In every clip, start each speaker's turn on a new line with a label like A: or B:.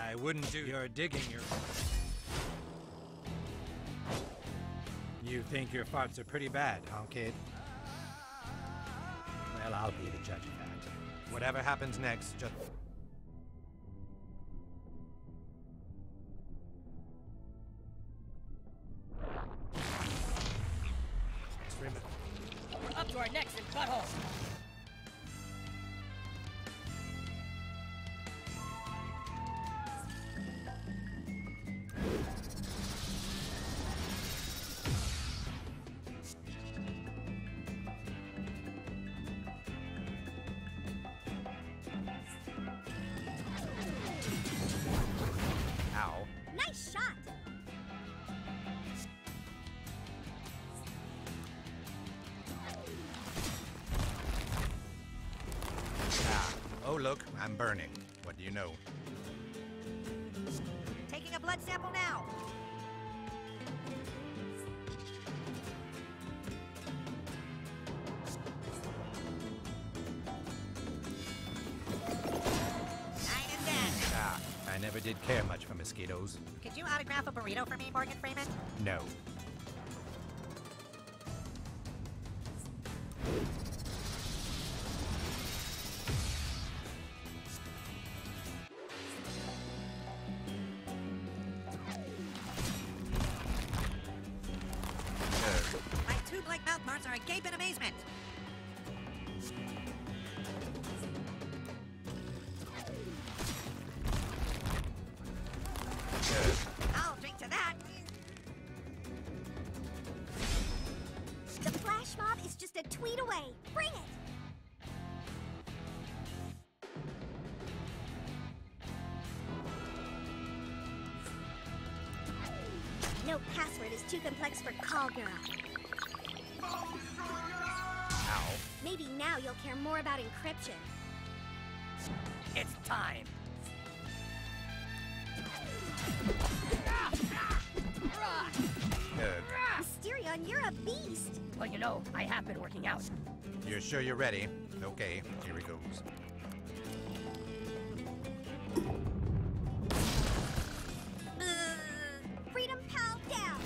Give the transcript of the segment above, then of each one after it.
A: I wouldn't do your digging your... You think your farts are pretty bad, huh, kid? Well, I'll be the judge of that. Whatever happens next, just...
B: We're up to our necks in buttholes.
A: Ow.
C: Nice shot!
A: Oh, look, I'm burning. What do you know?
C: Taking a blood sample now. Nine and dead.
A: I never did care much for mosquitoes.
C: Could you autograph a burrito for me, Morgan Freeman?
A: No.
C: My two blank mouth parts are agape in amazement. I'll drink to that. The flash mob is just a tweet away. Bring it! No password is too complex for Call Girl.
A: Ow.
C: Maybe now you'll care more about encryption.
B: It's time.
C: Mysterion, you're a beast!
B: Well, you know, I have been working out.
A: You're sure you're ready? Okay, here it goes.
C: Freedom Pal down!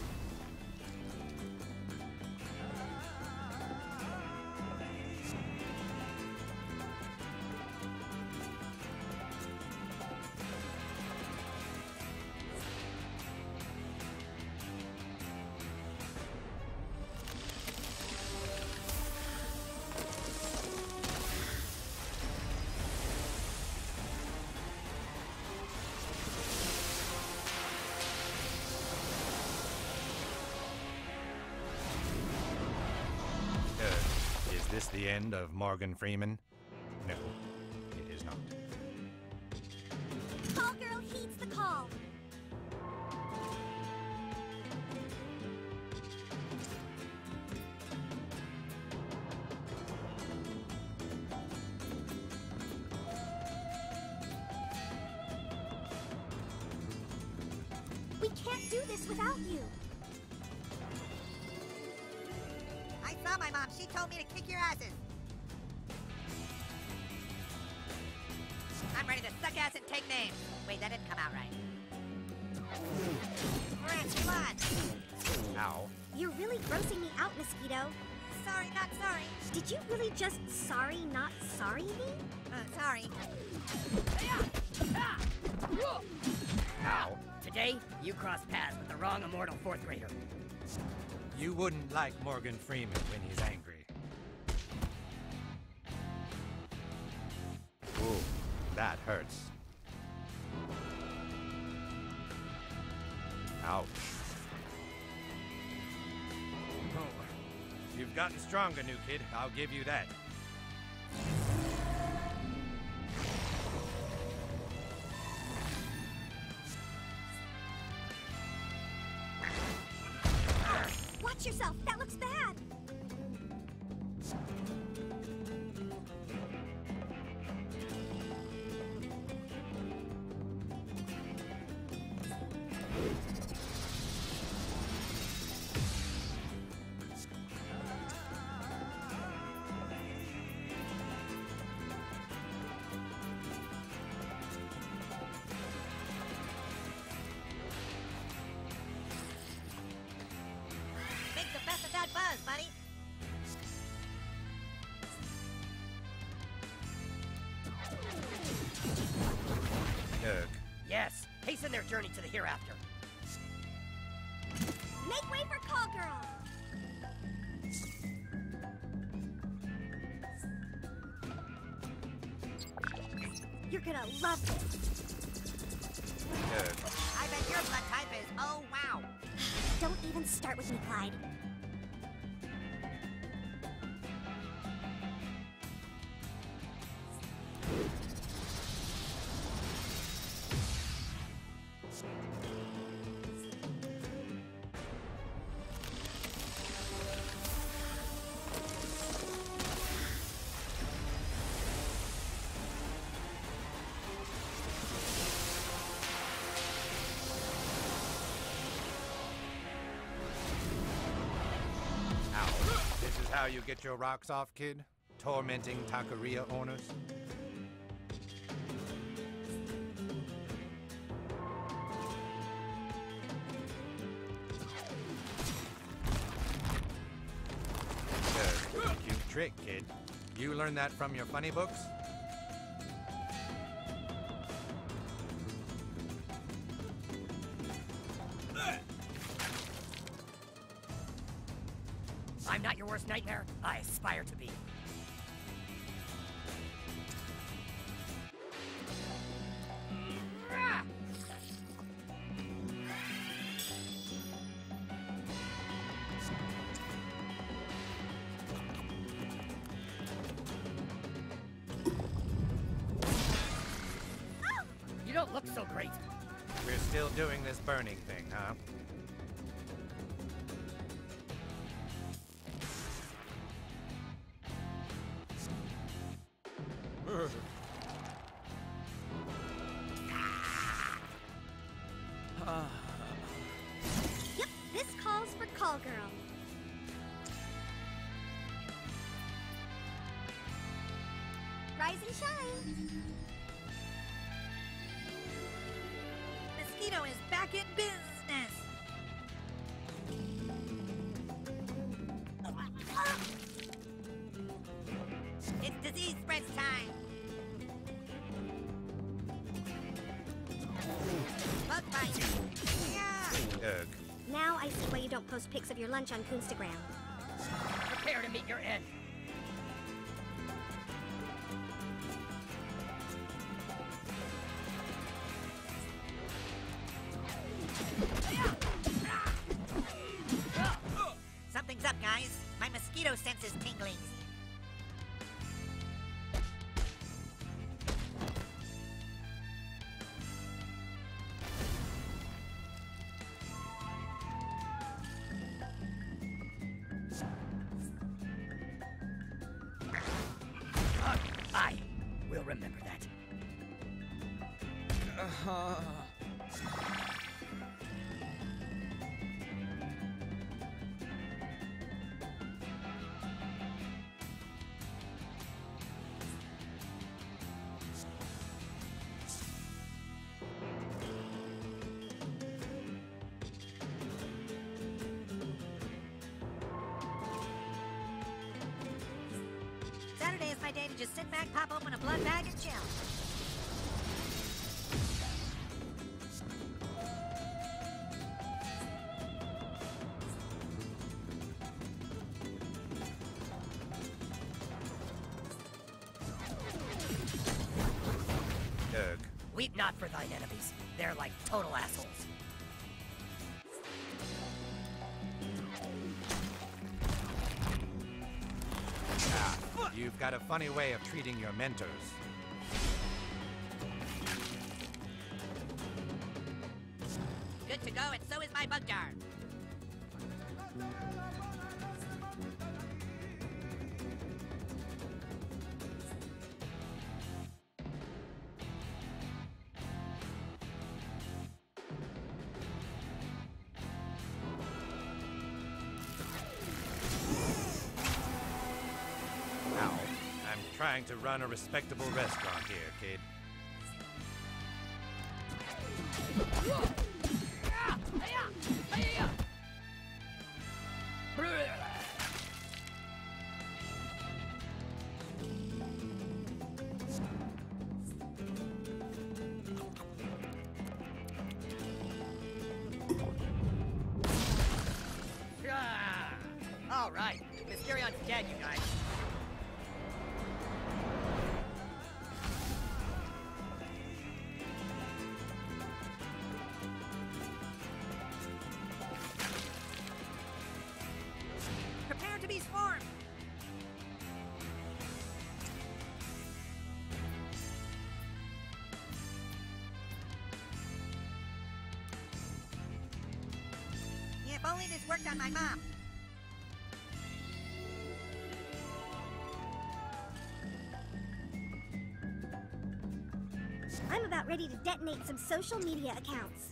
A: Is this the end of Morgan Freeman? No, it is not.
C: Call Girl heeds the call! We can't do this without you! I saw my mom. She told me to kick your asses. I'm ready to suck ass and take names. Wait, that didn't come out right. Rats, come on.
A: Ow.
C: You're really grossing me out, Mosquito. Sorry, not sorry. Did you really just sorry, not sorry me? Sorry.
A: Ow.
B: Today, you crossed paths with the wrong immortal fourth grader.
A: You wouldn't like Morgan Freeman when he's angry. Ooh, that hurts. Ouch. Oh, you've gotten stronger, new kid. I'll give you that.
C: Watch yourself. That looks bad.
B: buzz, buddy.
A: Ugh.
B: Yes, hasten their journey to the hereafter.
C: Make way for Call Girl! You're gonna love this.
A: Ugh.
D: I bet your blood type is oh wow.
C: Don't even start with me, Clyde.
A: This is how you get your rocks off, kid? Tormenting taqueria owners? Cute trick, kid. You learned that from your funny books?
B: I'm not your worst nightmare. I aspire to be. You don't look so great.
A: We're still doing this burning thing, huh?
C: Yep, this calls for Call Girl. Rise and shine.
D: Mosquito is back in business. It's disease spreads time. Bug bite. Yeah.
A: Ugh.
C: Now I see why you don't post pics of your lunch on Coonstagram.
B: Prepare to meet your end.
D: Something's up, guys. My mosquito sense is tingling.
B: I will remember that.
D: Saturday is my day to just sit back, pop open a blood bag, and chill.
A: Ugh.
B: Weep not for thine enemies. They're like total assholes.
A: You've got a funny way of treating your mentors.
D: Good to go, and so is my bug jar.
A: Ow. I'm trying to run a respectable restaurant here, kid.
B: All right. Mysterion's dead, you guys.
D: Prepare to be swarmed. If only this worked on my mom.
C: I'm about ready to detonate some social media accounts.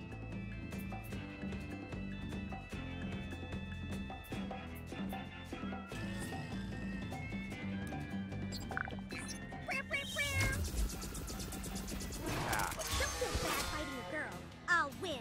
C: Don't feel bad fighting a girl. I'll win.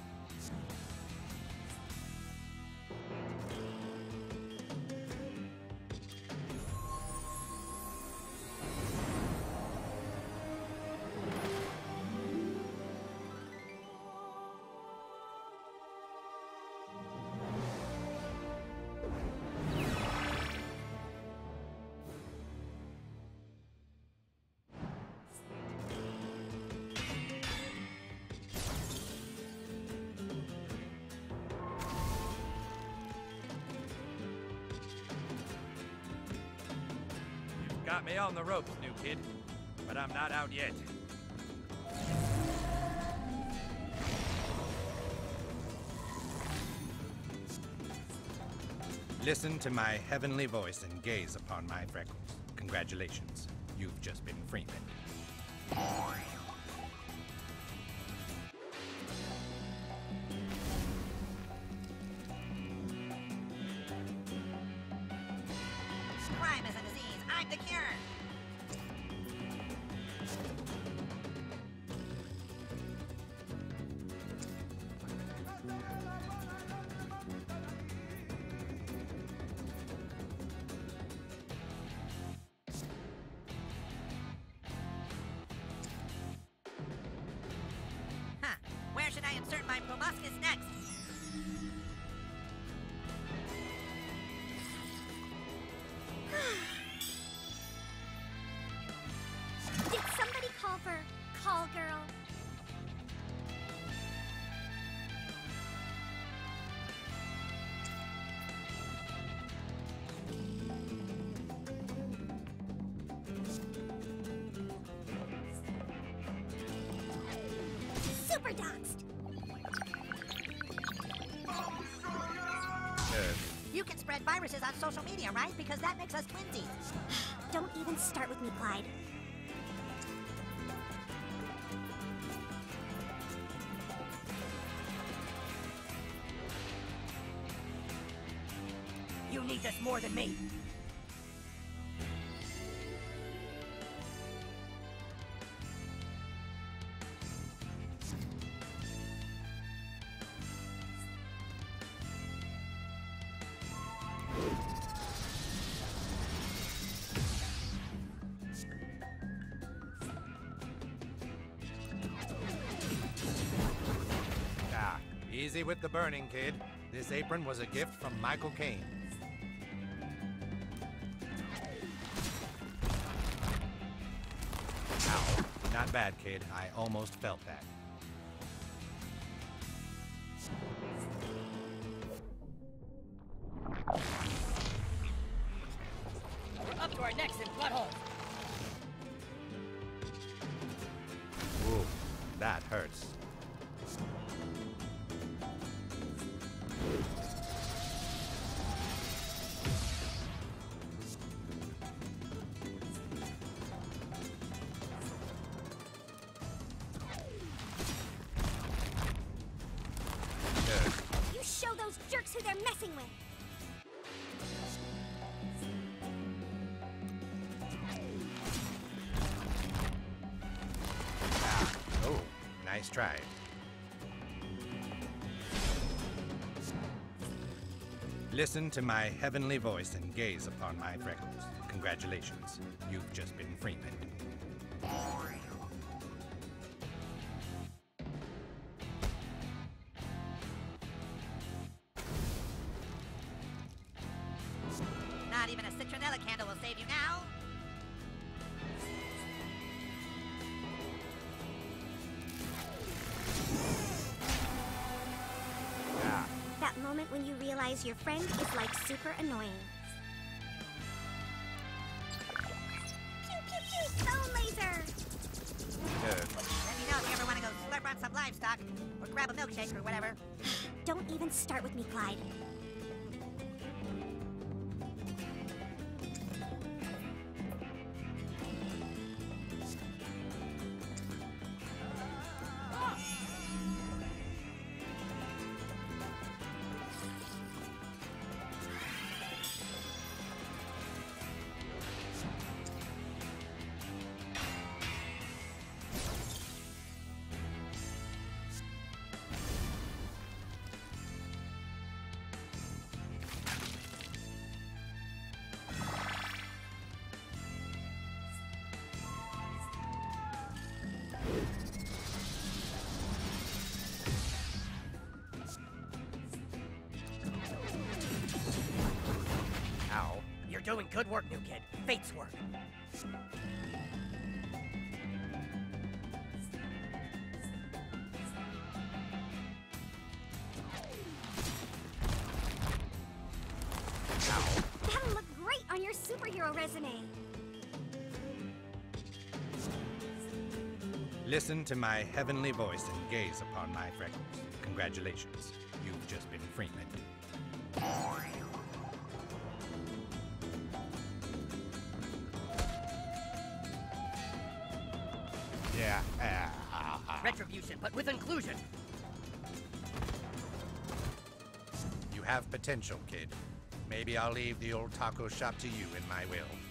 A: Got me on the ropes, new kid. But I'm not out yet. Listen to my heavenly voice and gaze upon my freckles. Congratulations. You've just been Freeman.
D: Crime is a disease. I'm the cure. Huh. Where should I insert my proboscis next?
C: Did somebody call for Call Girl? Super doxed.
D: You can spread viruses on social media, right? Because that makes us twinsies.
C: Don't even start with me, Clyde.
B: You need this more than me.
A: Ah, easy with the burning, kid. This apron was a gift from Michael Caine. Ow. Not bad, kid. I almost felt that.
B: We're up to our necks in buttholes.
A: Ooh, that hurts. Good.
C: You show those jerks who they're messing with.
A: Oh, nice try. Listen to my heavenly voice and gaze upon my freckles. Congratulations. You've just been Freeman.
D: citronella candle will save you now.
C: That moment when you realize your friend is like super annoying. Pew pew pew! Bone laser!
A: Good.
D: Let me know if you ever want to go slurp on some livestock or grab a milkshake or whatever.
C: Don't even start with me, Clyde.
A: Ow.
B: You're doing good work, new kid. Fate's work.
C: That'll look great on your superhero resume.
A: Listen to my heavenly voice and gaze upon my freckles. Congratulations. You've just been Freeman. Yeah.
B: Retribution, but with inclusion.
A: You have potential, kid. Maybe I'll leave the old taco shop to you in my will.